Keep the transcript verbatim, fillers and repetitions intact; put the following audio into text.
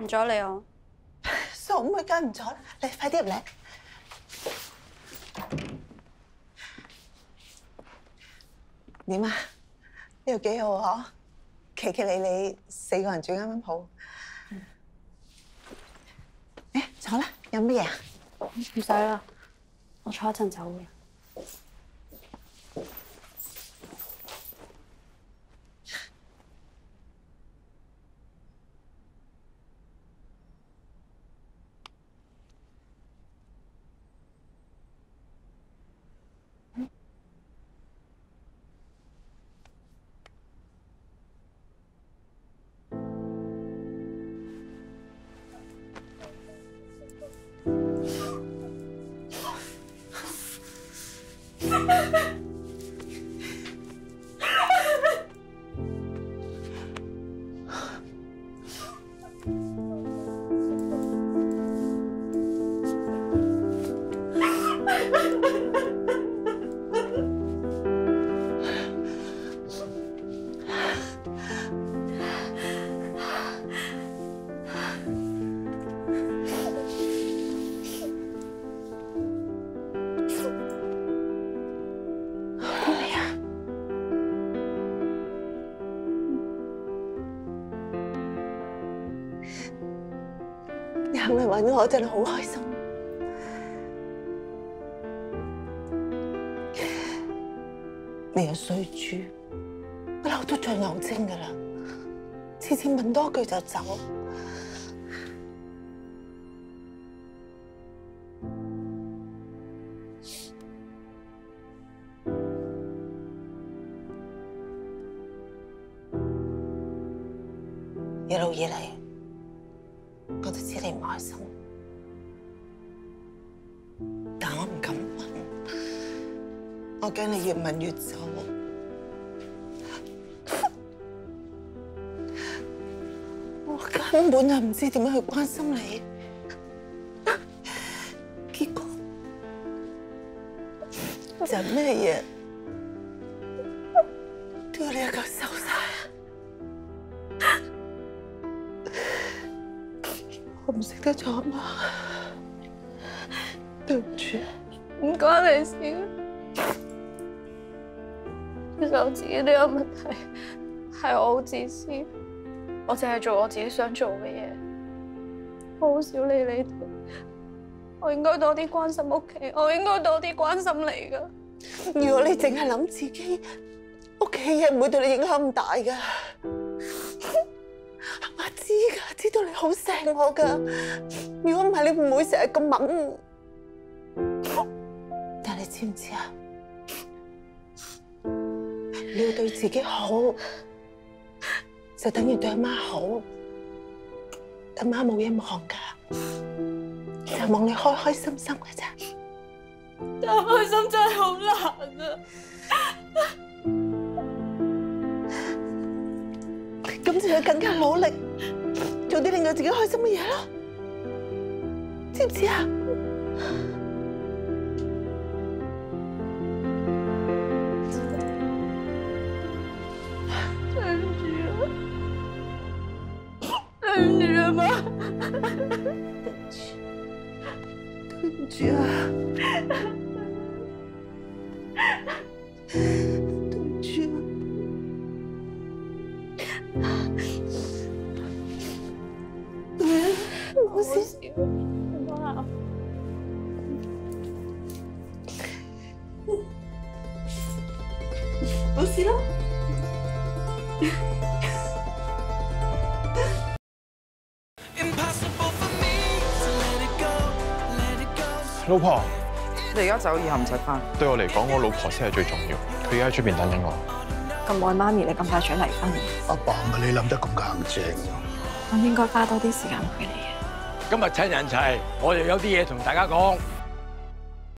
唔阻你我。 傻妹梗唔阻啦，你快啲入嚟。點啊？呢度幾好嗬，企企理理，四個人住啱啱好。誒，坐啦，飲乜嘢啊？ 唔使啦，我坐一陣走嘅。 你肯嚟揾我真係好開心。你又衰豬，不嬲都最牛精噶啦，次次問多句就走。一路以嚟，我都知你唔開心，但我唔敢問，我驚你越問越走。我根本就唔知點樣去關心你，結果就咩嘢都要你一腳收晒。 我唔識得做阿媽，對唔住， 唔關你事。其實我自己都有問題，係我好自私，我淨係做我自己想做嘅嘢，我好少理你哋。我應該多啲關心屋企，我應該多啲關心你噶。 如果你淨係諗自己，屋企嘢唔會對你影響咁大噶。 我知噶，知道你好錫我噶。如果唔係，你唔會成日咁猛。但係你知唔知啊？你要對自己好，就等於對阿媽好。阿媽冇嘢忙噶，就望你開開心心噶咋。 但係開心真係好難啊！ 咁就要更加努力，做啲令到自己開心嘅嘢咯，知唔知啊？ 對唔住啊，對唔住啊媽， 對唔住啊，對唔住啊。 冇事， 媽。 冇事啦。 老婆， 你而家走，以後唔使翻。 對我嚟講，我老婆先係最重要。佢而家喺出邊等緊我。 咁愛媽咪，你咁快想離婚？ 阿爸咪你諗得咁硬正。 我應該花多啲時間陪你嘅。 今日趁人齊，我又有啲嘢同大家講。